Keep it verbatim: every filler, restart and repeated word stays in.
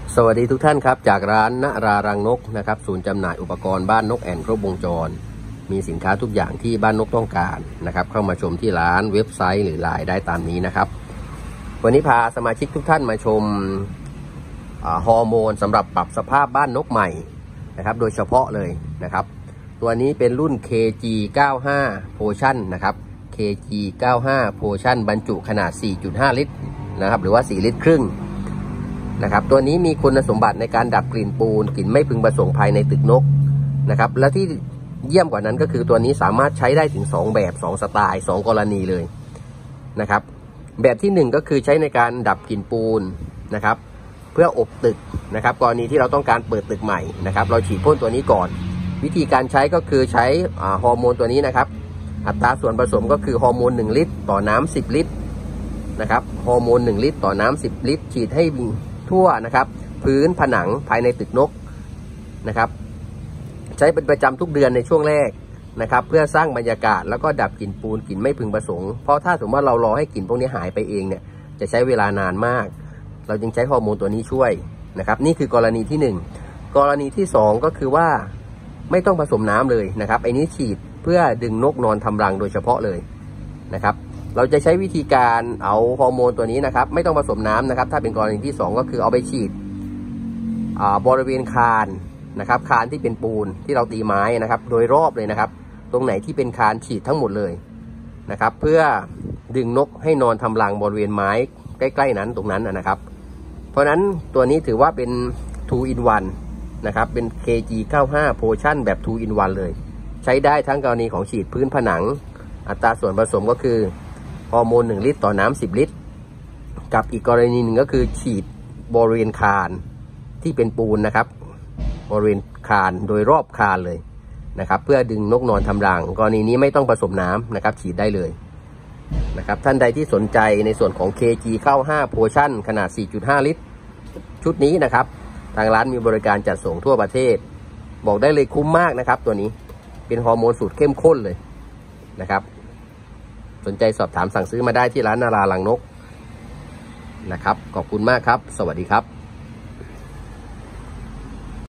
สวัสดีทุกท่านครับจากร้านณรารังนกนะครับศูนย์จำหน่ายอุปกรณ์บ้านนกแอ่นครบวงจรมีสินค้าทุกอย่างที่บ้านนกต้องการนะครับเข้ามาชมที่ร้านเว็บไซต์หรือไลน์ได้ตามนี้นะครับวันนี้พาสมาชิกทุกท่านมาชมฮอร์โมนสำหรับปรับสภาพบ้านนกใหม่นะครับโดยเฉพาะเลยนะครับตัวนี้เป็นรุ่น เค จี เก้าสิบห้า Potion นะครับ เค จี เก้าสิบห้า Potion บรรจุขนาด สี่จุดห้า ลิตรนะครับหรือว่าสี่ลิตรครึ่งนะครับตัวนี้มีคุณสมบัติในการดับกลิ่นปูนกลิ่นไม่พึงประสงค์ภายในตึกนกนะครับและที่เยี่ยมกว่านั้นก็คือตัวนี้สามารถใช้ได้ถึงสองแบบสองสไตล์สองกรณีเลยนะครับแบบที่หนึ่งก็คือใช้ในการดับกลิ่นปูนนะครับเพื่ออบตึกนะครับกรณีที่เราต้องการเปิดตึกใหม่นะครับเราฉีดพ่นตัวนี้ก่อนวิธีการใช้ก็คือใช้ฮอร์โมนตัวนี้นะครับอัตราส่วนผสมก็คือฮอร์โมนหนึ่งลิตรต่อน้ำสิบลิตรนะครับฮอร์โมนหนึ่งลิตรต่อน้ำสิบลิตรฉีดให้ทั่วนะครับพื้นผนังภายในตึกนกนะครับใช้เป็นประจำทุกเดือนในช่วงแรกนะครับเพื่อสร้างบรรยากาศแล้วก็ดับกลิ่นปูนกลิ่นไม่พึงประสงค์เพราะถ้าสมมติว่าเรารอให้กลิ่นพวกนี้หายไปเองเนี่ยจะใช้เวลานานมากเราจึงใช้ฮอร์โมนตัวนี้ช่วยนะครับนี่คือกรณีที่หนึ่งกรณีที่สองก็คือว่าไม่ต้องผสมน้ำเลยนะครับไอ้นี้ฉีดเพื่อดึงนกนอนทำรังโดยเฉพาะเลยนะครับเราจะใช้วิธีการเอาฮอร์โมนตัวนี้นะครับไม่ต้องผสมน้ำนะครับถ้าเป็นกรณีที่สองก็คือเอาไปฉีดบริเวณคานนะครับคานที่เป็นปูนที่เราตีไม้นะครับโดยรอบเลยนะครับตรงไหนที่เป็นคานฉีดทั้งหมดเลยนะครับเพื่อดึงนกให้นอนทำรังบริเวณไม้ใกล้ๆนั้นตรงนั้นนะครับเพราะฉะนั้นตัวนี้ถือว่าเป็น ทู อิน วัน นะครับเป็น เค จี เก้าสิบห้า Potion แบบ ทู อิน วัน เลยใช้ได้ทั้งกรณีของฉีดพื้นผนังอัตราส่วนผสมก็คือฮอร์โมนหนึ่งลิตรต่อน้ำสิบลิตรกับอีกกรณีหนึ่งก็คือฉีดบริเวณคานที่เป็นปูนนะครับบริเวณคานโดยรอบคานเลยนะครับเพื่อดึงนกนอนทำรังกรณีนี้ไม่ต้องผสมน้ำนะครับฉีดได้เลยนะครับท่านใดที่สนใจในส่วนของ เค จี เก้าสิบห้า Potion ขนาด สี่จุดห้า ลิตรชุดนี้นะครับทางร้านมีบริการจัดส่งทั่วประเทศบอกได้เลยคุ้มมากนะครับตัวนี้เป็นฮอร์โมนสูตรเข้มข้นเลยนะครับสนใจสอบถามสั่งซื้อมาได้ที่ร้านนารารังนกนะครับขอบคุณมากครับสวัสดีครับ